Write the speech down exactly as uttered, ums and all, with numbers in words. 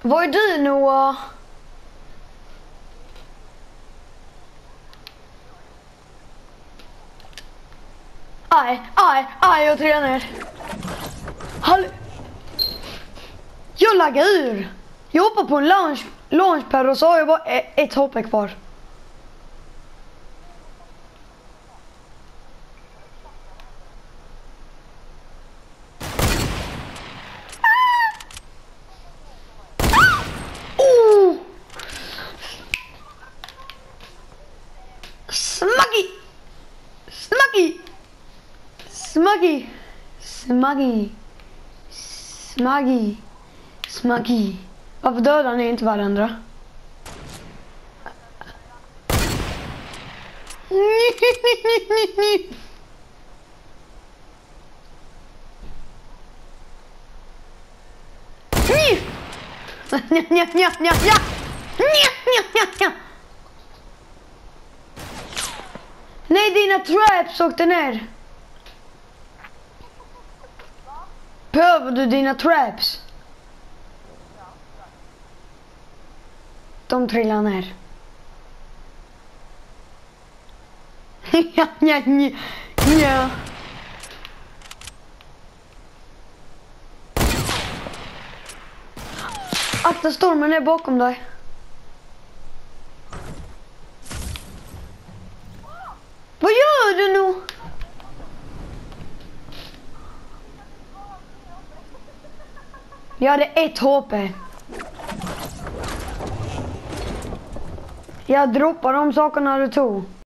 Vad är du, Noah? Aj, aj, aj, jag trillar ner. Hall... Jag laggar ur. Jag hoppar på en launch, launchpad och så har jag bara ett hopp kvar. Oh! Smuggy! Smuggy! Smuggy! Smuggy! Smuggy! Smuggy! Varför dödar ni inte varandra? Nej, dina traps åkte ner. Behöver du dina traps? De trillar ner. Ja, ja, ja, ja. Akta, stormen är bakom dig. Vad gör du nu? Jag hade ett H P. Jag droppar de sakerna du tog.